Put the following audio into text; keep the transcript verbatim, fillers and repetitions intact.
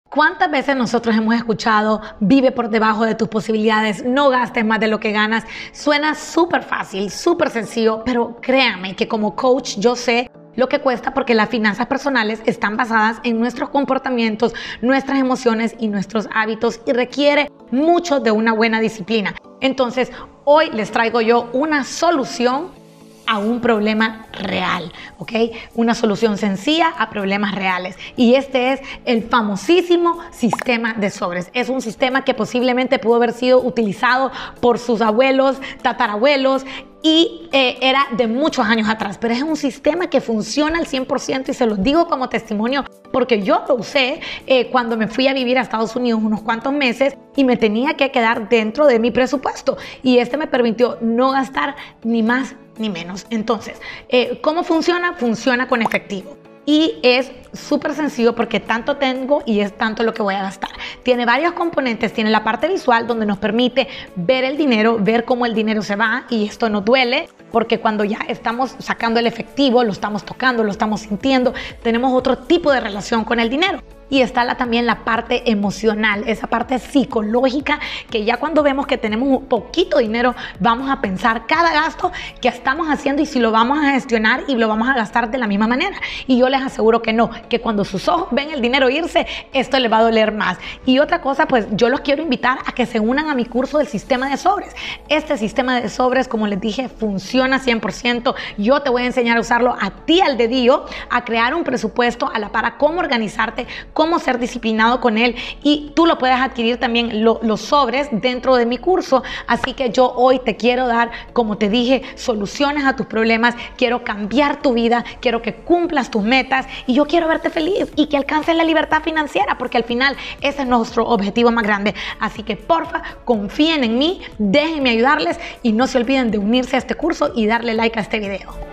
¿Cuántas veces nosotros hemos escuchado, vive por debajo de tus posibilidades, no gastes más de lo que ganas? Suena súper fácil, súper sencillo, pero créanme que como coach yo sé lo que cuesta porque las finanzas personales están basadas en nuestros comportamientos, nuestras emociones y nuestros hábitos y requiere mucho de una buena disciplina. Entonces, hoy les traigo yo una solución a un problema real, ¿ok? Una solución sencilla a problemas reales. Y este es el famosísimo sistema de sobres. Es un sistema que posiblemente pudo haber sido utilizado por sus abuelos, tatarabuelos, y eh, era de muchos años atrás, pero es un sistema que funciona al cien por ciento y se los digo como testimonio porque yo lo usé eh, cuando me fui a vivir a Estados Unidos unos cuantos meses y me tenía que quedar dentro de mi presupuesto y este me permitió no gastar ni más ni menos. Entonces, eh, ¿cómo funciona? Funciona con efectivo. Y es súper sencillo porque tanto tengo y es tanto lo que voy a gastar. Tiene varios componentes, tiene la parte visual donde nos permite ver el dinero, ver cómo el dinero se va y esto nos duele porque cuando ya estamos sacando el efectivo, lo estamos tocando, lo estamos sintiendo, tenemos otro tipo de relación con el dinero. Y está la, también la parte emocional, esa parte psicológica que ya cuando vemos que tenemos un poquito dinero vamos a pensar cada gasto que estamos haciendo y si lo vamos a gestionar y lo vamos a gastar de la misma manera. Y yo les aseguro que no, que cuando sus ojos ven el dinero irse, esto les va a doler más. Y otra cosa, pues yo los quiero invitar a que se unan a mi curso del sistema de sobres. Este sistema de sobres, como les dije, funciona cien por ciento. Yo te voy a enseñar a usarlo a ti al dedillo, a crear un presupuesto a la par, a cómo organizarte, cómo ser disciplinado con él y tú lo puedes adquirir también lo, los sobres dentro de mi curso. Así que yo hoy te quiero dar, como te dije, soluciones a tus problemas, quiero cambiar tu vida, quiero que cumplas tus metas y yo quiero verte feliz y que alcances la libertad financiera porque al final ese es nuestro objetivo más grande. Así que porfa, confíen en mí, déjenme ayudarles y no se olviden de unirse a este curso y darle like a este video.